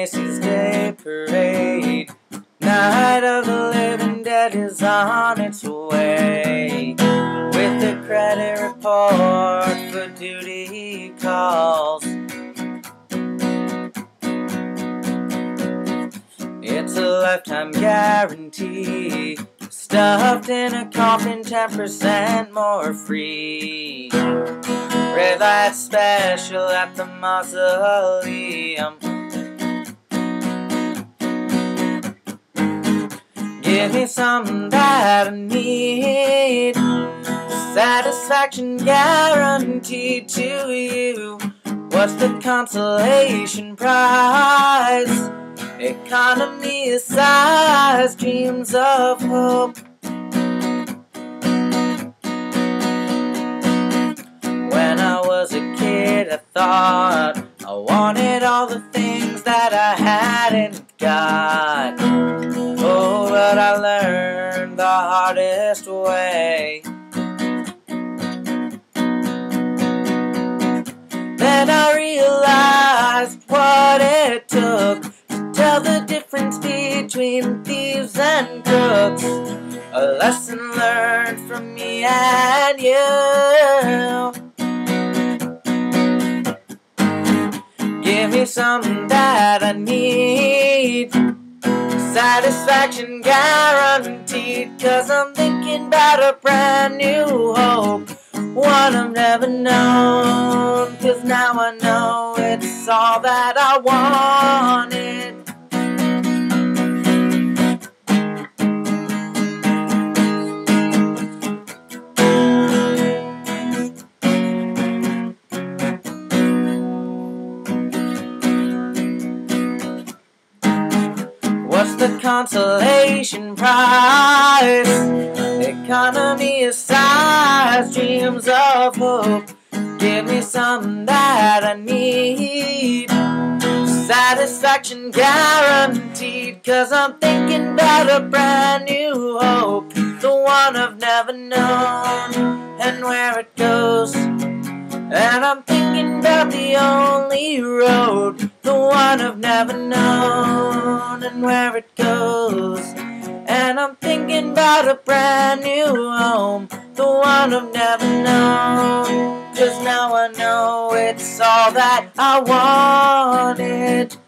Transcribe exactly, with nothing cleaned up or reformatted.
Macy's Day Parade. Night of the Living Dead is on its way, with the credit report for duty calls. It's a lifetime guarantee, stuffed in a coffin, ten percent more free. Red light special at the mausoleum. Give me something that I need, satisfaction guaranteed to you. What's the consolation prize? Economy size, dreams of hope. When I was a kid, I thought I wanted all the things that I hadn't got. Oh, but I learned the hardest way. Then I realized what it took to tell the difference between thieves and crooks. A lesson learned from me and you. Give me something that I need, satisfaction guaranteed, 'cause I'm thinking about a brand new hope, one I've never known. 'Cause now I know it's all that I wanted. What's the consolation prize? Economy is size, dreams of hope. Give me something that I need, satisfaction guaranteed, 'cause I'm thinking about a brand new hope, the one I've never known and where it goes. And I'm thinking about the only road, the one I've never known and where it goes. And I'm thinking about a brand new home, the one I've never known. 'Cause now I know it's all that I wanted.